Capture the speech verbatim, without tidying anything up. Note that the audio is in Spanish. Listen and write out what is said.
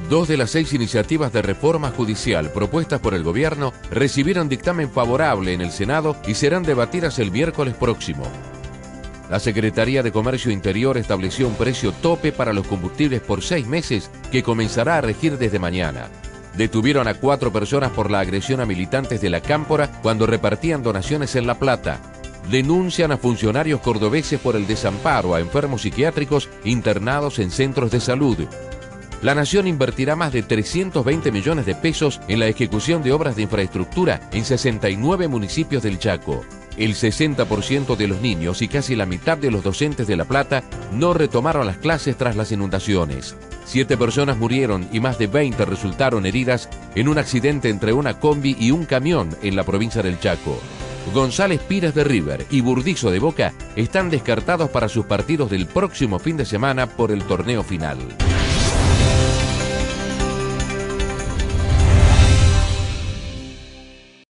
Dos de las seis iniciativas de reforma judicial propuestas por el gobierno recibieron dictamen favorable en el Senado y serán debatidas el miércoles próximo. La Secretaría de Comercio Interior estableció un precio tope para los combustibles por seis meses que comenzará a regir desde mañana. Detuvieron a cuatro personas por la agresión a militantes de la Cámpora cuando repartían donaciones en La Plata. Denuncian a funcionarios cordobeses por el desamparo a enfermos psiquiátricos internados en centros de salud. La Nación invertirá más de trescientos veinte millones de pesos en la ejecución de obras de infraestructura en sesenta y nueve municipios del Chaco. El sesenta por ciento de los niños y casi la mitad de los docentes de La Plata no retomaron las clases tras las inundaciones. Siete personas murieron y más de veinte resultaron heridas en un accidente entre una combi y un camión en la provincia del Chaco. González Pires de River y Burdizo de Boca están descartados para sus partidos del próximo fin de semana por el torneo final.